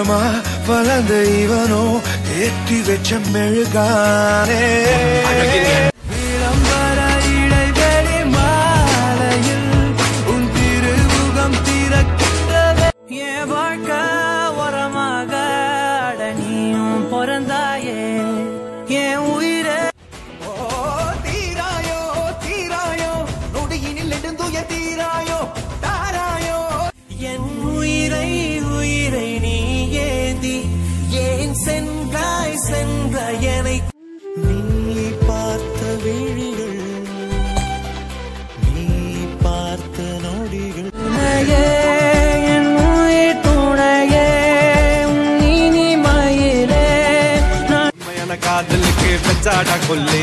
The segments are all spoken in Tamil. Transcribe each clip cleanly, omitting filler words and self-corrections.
காலமா வளர்ந்த இவனோ ஏற்றி வச்ச மெழுகானே விளம்பர இடைவெளி மாலையில் உன் திருமுகம் திறக்கிறது என் வாழ்க்கை உரமாக அடனியும் பிறந்தாயே என் உயிரே தீராயோ தீராயோ நொடியினில் நெடுந்துய தீராயோ தாராயோ என் உயிரை உயிரை நீ ஏந்தி ஏன் சென்றாய் சென்ற என்னை நீ பார்த்த விழிகள் நீ பார்த்த நொடிகள் என் உயிர் துணையே நீ மயிலே நான் காதலுக்கு பெச்சாடா கொல்லே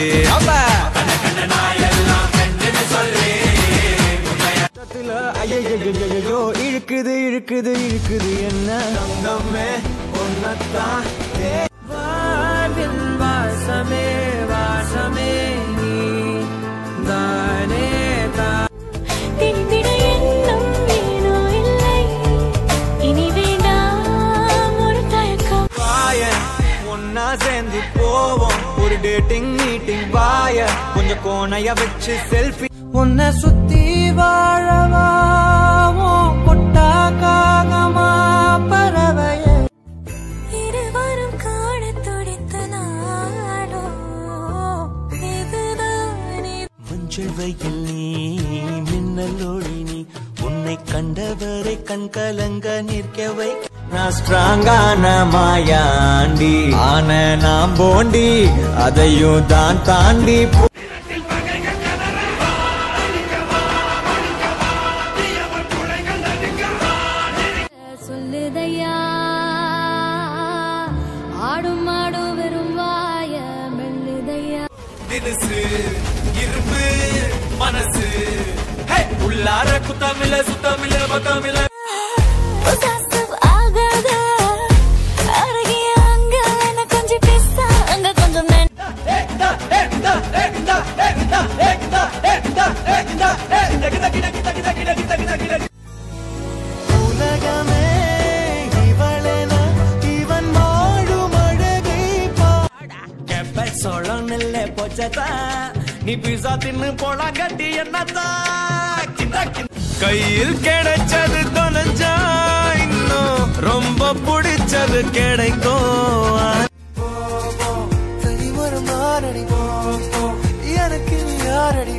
ஐயோ இழுக்குது இழுக்குது இழுக்குது என்ன தங்கமே ஒன்னத்தான் வாழ்வில் வாசமே வாசமே நீ தானே தான் திணித்திட எண்ணம் ஏனோ இல்லை இனி வேண்டாம் ஒரு தயக்கம் வாய ஒன்னா சேர்ந்து போவோம் ஒரு டேட்டிங் மீட்டிங் வாய கொஞ்சம் கோணைய வச்சு செல்ஃபி உன்னை சுத்தி வாழவாமோ கொட்டா காகமா பறவையே இருவரும் காண துடித்த நாடோ இதுதானே மஞ்சள் வெயில் நீ மின்னல் ஒளி நீ உன்னை கண்டவரை கண் கலங்க நிற்க வை நான் ஸ்ட்ராங்கான மாயாண்டி ஆன நாம் போண்டி அதையும் தான் தாண்டி சொல்லுதையா ஆடும் மாடும் வெறும் வாய மெல்லுதையா தினசு இரும்பு மனசு உள்ளார குத்தமில்ல சுத்தமில்ல பக்கமில்ல ஆகாத அருகே அங்க என்ன கொஞ்சம் பேச அங்க கொஞ்சம் உலகமே இவளென இவன் மாடும் அழகை பாட சோளம் நெல்ல போச்சதா நீ பிசா தின்னு போலா கட்டி என்னதான் கையில் கிடைச்சது தொலைஞ்சா இன்னும் ரொம்ப பிடிச்சது கிடைக்கும் ஒரு மாரடி எனக்கு யாரடி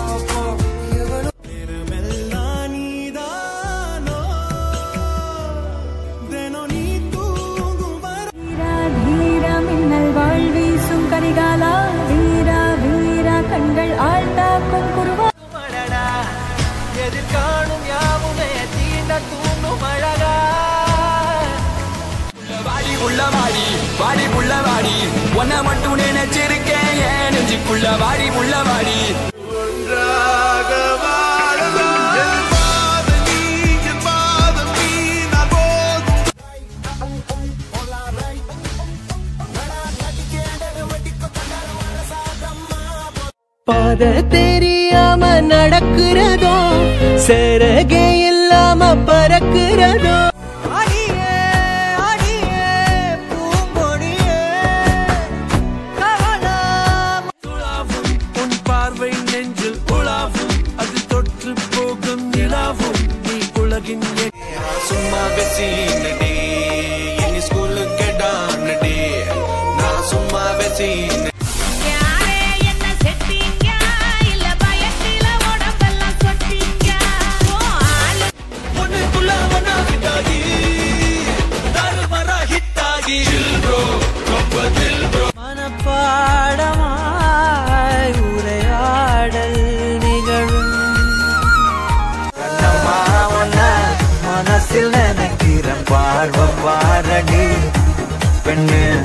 மின்னல் வாழ்வீசும் கரிகாலா வீரா வீரா கண்கள் ஆழ்ந்தாக்கும் குருவா எதிர் காணும் யாவுமே தீண்ட தூண்டும் அழகா வாடி உள்ள வாடி வாடி உள்ள வாடி ஒன்ன மட்டும் நினைச்சிருக்கேன் ஏன் நெஞ்சுக்குள்ள வாடி உள்ள வாடி ஒன்றாக பாத தெரியாம நடக்கிறதோ சரகே இல்லாம பறக்கிறதோ அடியே அடியே பூங்கொடியே கவலாம் துளாவும் உன் பார்வை நெஞ்சில் உலாவும் அது தொற்று போகும் நிலாவும் நீ உலகின் சும்மா வெசீனடி இனி ஸ்கூலுக்கு டானடி நான் சும்மா வெசீன மனப்பாடமாய் உரையாடல் நிகழும் மனசில் நினைக்கிற பார்வை பாரடி பெண்ணு